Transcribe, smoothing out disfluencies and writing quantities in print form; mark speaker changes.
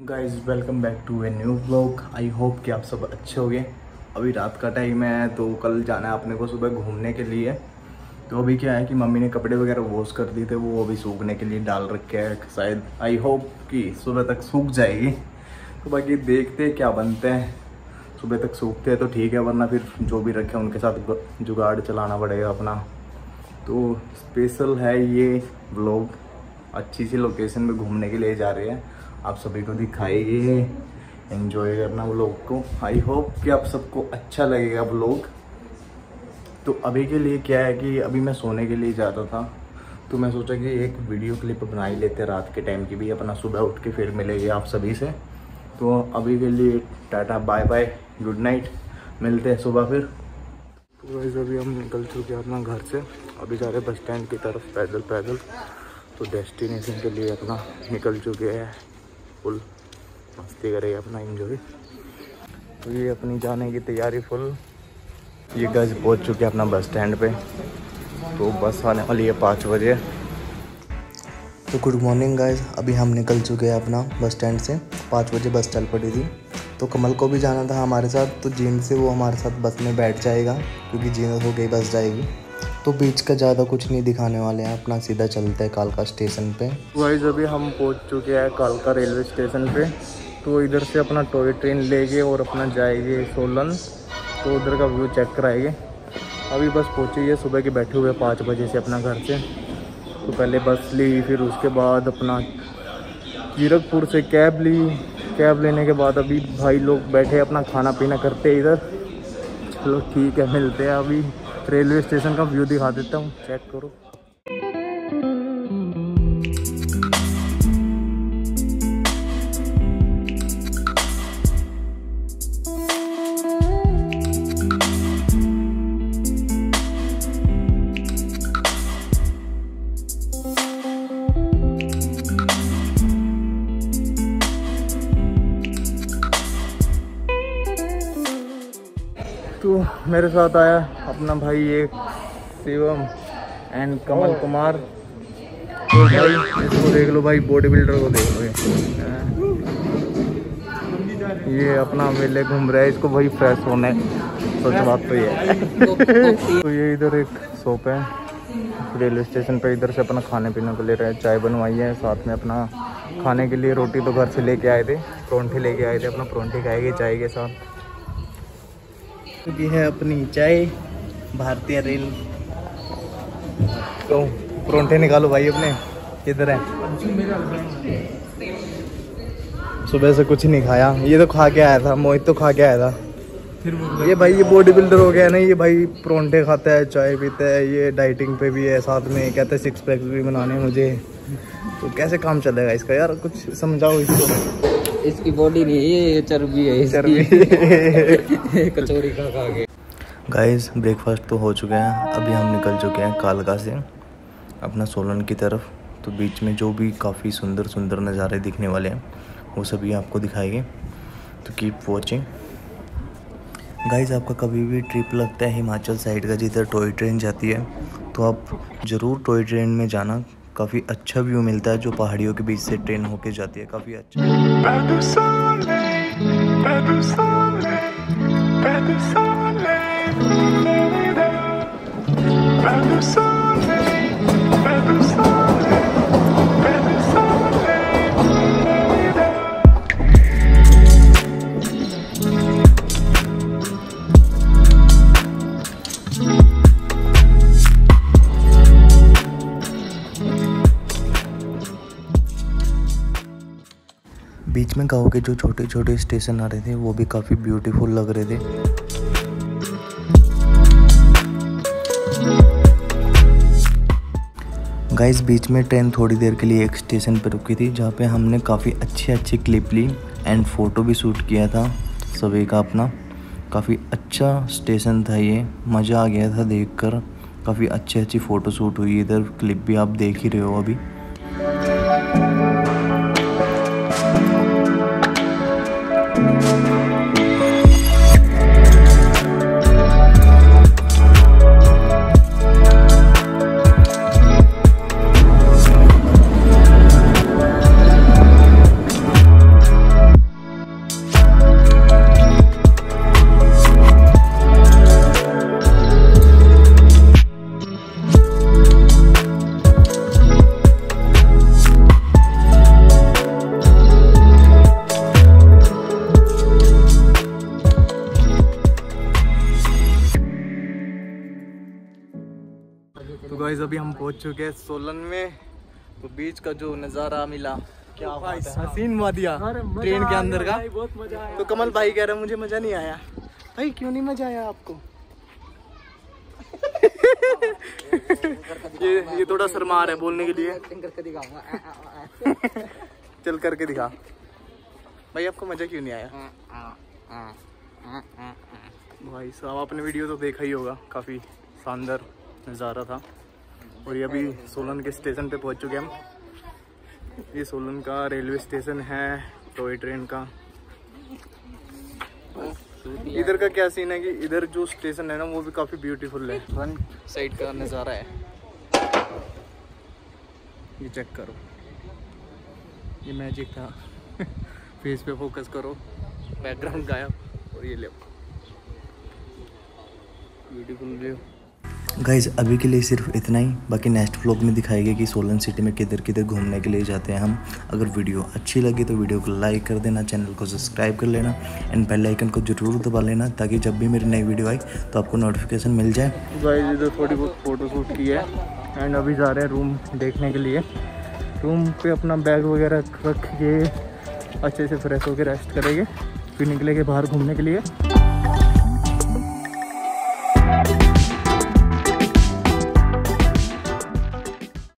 Speaker 1: Guys welcome back to a new vlog. I hope कि आप सब अच्छे होंगे। अभी रात का टाइम है तो कल जाना है अपने को सुबह घूमने के लिए। तो अभी क्या है कि मम्मी ने कपड़े वगैरह वॉश कर दिए थे, वो अभी सूखने के लिए डाल रखे हैं। शायद आई होप कि सुबह तक सूख जाएगी। तो बाकी देखते हैं क्या बनते हैं। सुबह तक सूखते हैं तो ठीक है, वरना फिर जो भी रखे उनके साथ जुगाड़ चलाना पड़ेगा अपना। तो स्पेशल है ये व्लॉग, अच्छी सी लोकेशन में घूमने के लिए जा रहे हैं, आप सभी को दिखाएंगे। एंजॉय करना व्लॉग को। आई होप कि आप सबको अच्छा लगेगा व्लॉग। तो अभी के लिए क्या है कि अभी मैं सोने के लिए जाता था, तो मैं सोचा कि एक वीडियो क्लिप बना ही लेते हैं रात के टाइम की भी, अपना सुबह उठ के फिर मिलेंगे आप सभी से। तो अभी के लिए tata bye bye, good night, मिलते हैं सुबह फिर। तो वैसे अभी हम निकल चुके हैं अपना घर से, अभी जा रहे बस स्टैंड की तरफ पैदल। तो डेस्टिनेशन के लिए अपना निकल चुके हैं, फुल मस्ती करेंगे अपना एंजॉय। तो ये अपनी जाने की तैयारी फुल। ये गाइस पहुंच चुके हैं अपना बस स्टैंड पे। तो बस आने वाली है 5 बजे।
Speaker 2: तो गुड मॉर्निंग गाइस, अभी हम निकल चुके हैं अपना बस स्टैंड से। 5 बजे बस चल पड़ी थी। तो कमल को भी जाना था हमारे साथ, तो जीन से वो हमारे साथ बस में बैठ जाएगा क्योंकि जीन हो गई बस जाएगी। तो बीच का ज़्यादा कुछ नहीं दिखाने वाले हैं, अपना सीधा चलते हैं कालका स्टेशन पे।
Speaker 1: गाइस अभी हम पहुंच चुके हैं कालका रेलवे स्टेशन पे। तो इधर से अपना टॉय ट्रेन लेके और अपना जाएंगे सोलन। तो उधर का व्यू चेक कराएंगे। अभी बस पहुंची है, सुबह के बैठे हुए 5 बजे से अपना घर से। तो पहले बस ली, फिर उसके बाद अपना जीरकपुर से कैब ली। कैब लेने के बाद अभी भाई लोग बैठे अपना खाना पीना करते इधर। चलो ठीक है, मिलते हैं। अभी रेलवे स्टेशन का व्यू दिखा देता हूँ, चेक करो। तो मेरे साथ आया अपना भाई ये शिवम एंड कमल कुमार। तो भाई इसको देख लो, भाई बॉडी बिल्डर को देख लो। ये अपना मेले घूम रहा है, इसको भाई फ्रेश होने, सच बात तो ये है। तो ये इधर एक शॉप है रेलवे स्टेशन पे, इधर से अपना खाने पीने को ले रहे हैं। चाय बनवाई है, साथ में अपना खाने के लिए रोटी तो घर से लेके आए थे, परोंठे लेके आए थे। अपना परोंठे खाएंगे चाय के साथ। क्योंकि है अपनी चाय भारतीय रेल। तो परोंठे निकालो भाई अपने, किधर है? सुबह से कुछ नहीं खाया, ये तो खा के आया था, मोहित तो खा के आया था। ये भाई ये बॉडी बिल्डर हो गया ना, ये भाई परोंठे खाता है, चाय पीता है, ये डाइटिंग पे भी है, साथ में कहता है 6 पैक भी बनाने मुझे। तो कैसे काम चलेगा इसका यार, कुछ समझाओ इसको।
Speaker 3: इसकी बॉडी नहीं है, ये चर्बी है,
Speaker 1: चर्बी।
Speaker 3: कचौरी खा के।
Speaker 2: गाइस ब्रेकफास्ट तो हो चुका है, अभी हम निकल चुके हैं कालका से अपना सोलन की तरफ। तो बीच में जो भी काफ़ी सुंदर नज़ारे दिखने वाले हैं वो सभी आपको दिखाएंगे। तो कीप वॉचिंग गाइस। आपका कभी भी ट्रिप लगता है हिमाचल साइड का जिधर टॉय ट्रेन जाती है, तो आप ज़रूर टॉय ट्रेन में जाना। काफ़ी अच्छा व्यू मिलता है, जो पहाड़ियों के बीच से ट्रेन होके जाती है, काफ़ी अच्छा। बीच में गाँव के जो छोटे स्टेशन आ रहे थे वो भी काफ़ी ब्यूटीफुल लग रहे थे। गाइस बीच में ट्रेन थोड़ी देर के लिए एक स्टेशन पर रुकी थी, जहाँ पे हमने काफ़ी अच्छी क्लिप ली एंड फ़ोटो भी शूट किया था सभी का अपना। काफ़ी अच्छा स्टेशन था ये, मज़ा आ गया था देखकर। काफ़ी अच्छी फ़ोटो शूट हुई इधर, क्लिप भी आप देख ही रहे हो अभी।
Speaker 1: पहुंच चुके हैं सोलन में। तो बीच का जो नज़ारा मिला, क्या बात है, हसीन वादिया ट्रेन के अंदर का। बहुत मजा आया। तो कमल भाई कह रहे मुझे मजा नहीं आया। भाई क्यों नहीं मजा आया आपको? ये थोड़ा शर्मा रहा है बोलने के लिए। चल करके दिखा भाई, आपको मजा क्यों नहीं आया? भाई साहब आपने वीडियो तो देखा ही होगा, काफ़ी शानदार नज़ारा था। और ये अभी सोलन के स्टेशन पे पहुंच चुके हैं हम। ये सोलन का रेलवे स्टेशन है टॉय ट्रेन का। इधर का क्या सीन है कि इधर जो स्टेशन है ना वो भी काफ़ी ब्यूटीफुल है। फ्रंट साइड का नज़ारा है, ये चेक करो, ये मैजिक था। फेस पे फोकस करो, बैकग्राउंड गायब और ये ले ब्यूटीफुल व्यू।
Speaker 2: गाइज अभी के लिए सिर्फ इतना ही, बाकी नेक्स्ट व्लॉग में दिखाएगा कि सोलन सिटी में किधर किधर घूमने के लिए जाते हैं हम। अगर वीडियो अच्छी लगी तो वीडियो को लाइक कर देना, चैनल को सब्सक्राइब कर लेना एंड बेल आइकन को जरूर दबा लेना ताकि जब भी मेरी नई वीडियो आए तो आपको नोटिफिकेशन मिल जाए।
Speaker 1: गाइज इधर थोड़ी बहुत फ़ोटो शूट की है एंड अभी जा रहे हैं रूम देखने के लिए। रूम पे अपना बैग वगैरह रख के अच्छे से फ्रेश होकर रेस्ट करेंगे, फिर निकलेंगे बाहर घूमने के लिए।